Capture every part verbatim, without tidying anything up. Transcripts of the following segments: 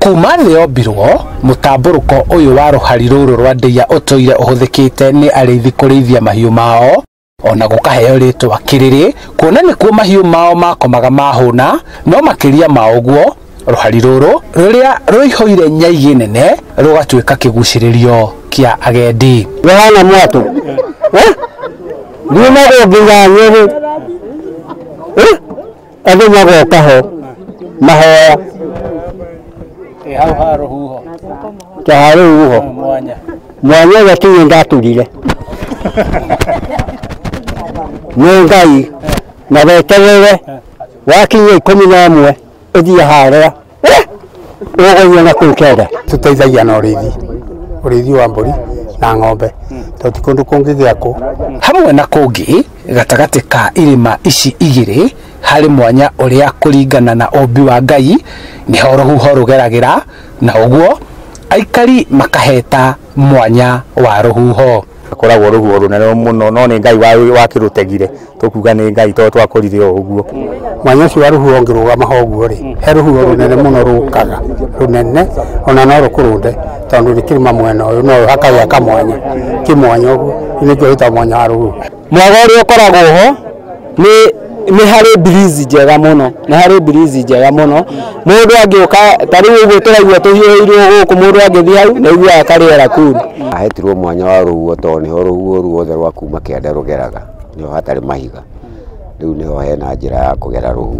kuma thĩ yombirwo mutamburuko uyu wa ruhari ruru rwa Ndeiya utoire uhuthikite ni arithi kurithia mahiu mao ona gukaheo ritwa kiriri kuona ni kuo mahiu mao makomaga mahuna no makiria maoguo ruhari ruru ruria ruihoire nyingi nene rugatuika kiguciririo kia agendi wana mwatu eh ndina go nginyanyere eh ande nyago kaho mahoya e hau ha ruhuho ta ruhuho mwanya mwanya gatinye ndaturire ngai na beterere wakinye ikumi na ĩmwe ithia haria ugoye na kukenda tuteithagia na urithi urithi wa mburi na ng'ombe toti kundu kungi giako hamwe na kungi gatagati ka irima ici igiri hari mwanya uria kuringana na ombi wa Ngai niho ruhuho rugeragira na uguo aikari makaheta mwanya wa ruhuho koragwo ruhuho runene muno no ni Ngai wa kirutegire tukuga ni Ngai to twakorire uguo mwanya cio ruhuho ngirugama hoguo ri he ruhuho runene muno rukaga runene ona no rukurunde tondu rikirima mwena uyu no hakaya kamwanya kimwanya uguo ni gita mwanya wa ruhuho mwagori ukoragwo ho ni ni hari breeze njega muno ni hari breeze njega muno mundu angioka tari uguo turaigua tuhiirio guku mundu angithi hau na igua kariera kuri ahetirwo mwanya wa ruhuho to niho ruhuho ruothe rwa kuma kianda rugeraga niho hatari mahiga riu niho hena njira ya kugera ruhuho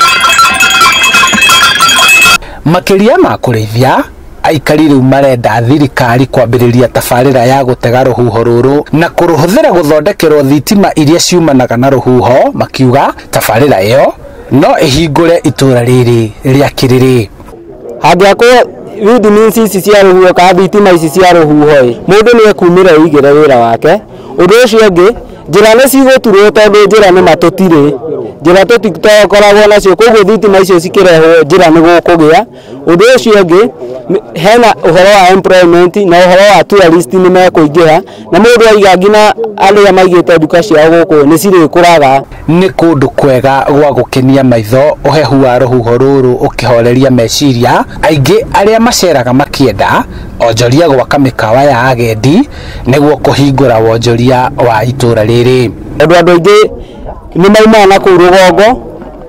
makiria ma kurithia aikari riu marenda thirikari kwambiriria tafarira ya gutega ruhuho ruru na kuruhuthira guthondekerwo thitima iria ciumanaga na ruhuho makiuga tafarira iyo no ihingure ituura riri ria kiriri hangiako windmills ici cia ruhuho ka thitima ici cia ruhuho mundu ni ekumira igire wira wake undu ucio ungi njira ni ciguturwo tondu njira ni matutire njira tutitokoragwo nacio koguo thitima icio cikirehwo njira ni gukugia undu ucio ungi hena uhoro wa employment na uhoro wa tourist ni mekuingira na mundu aiga ngina aria maigite nduka ciao guku ni ciri kuraga ni kundu kwega gwa gukenia maitho uhehu wa ruhuho ruru ukihoreria meciria aingi aria maceraga makienda onjoria gwaka mikawa ya agendi niguo kuhingura wonjoria wa itura riri andu andu aingi ni maimana ku rugongo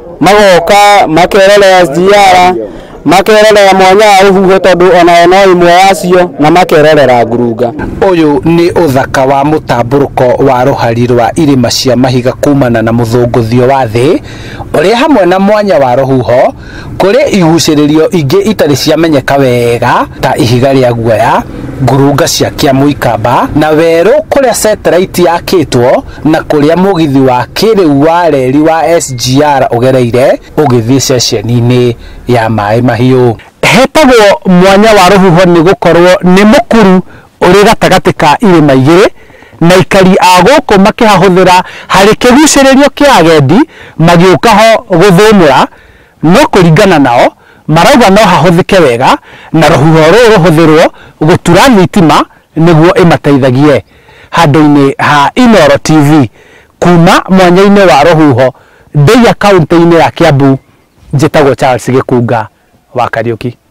magoka makerorera njira makerorera mwanya wa ruhuho tondu ona no imwe yacio na makerorera ngurunga uyu ni uthaka wa mutamburuko wa ruhari rwa irima cia mahiga kumana na muthunguthio wa thi uria hamwe na mwanya wa ruhuho kuri iguciririo ingi itari ciamenyeka wega ta ihiga ria guoya ngurunga cia Kiambu ikamba na weru kuria satellite yakitwo na kuria mugithi wa kiriu wa reri wa S G R ugereire ugithii ceceni-ini ya mai mahiu hetagwo mwanya wa ruhuho ni gukorwo ni mukuru uri gatagati ka irima igiri na aikari a guku makihahuthira hari kiguciririo kia agendi magiukaho guthumura no kuringana nao marauga no hahuthike wega na ruhuho ruru ruhuthirwo gutura thitima niguo imateithagie handu-ini ha Inooro T V kuma mwanya-ini wa ruhuho Ndeiya kaunti-ini ya Kiambu njitagwo Charles Gikunga wa Kariuki.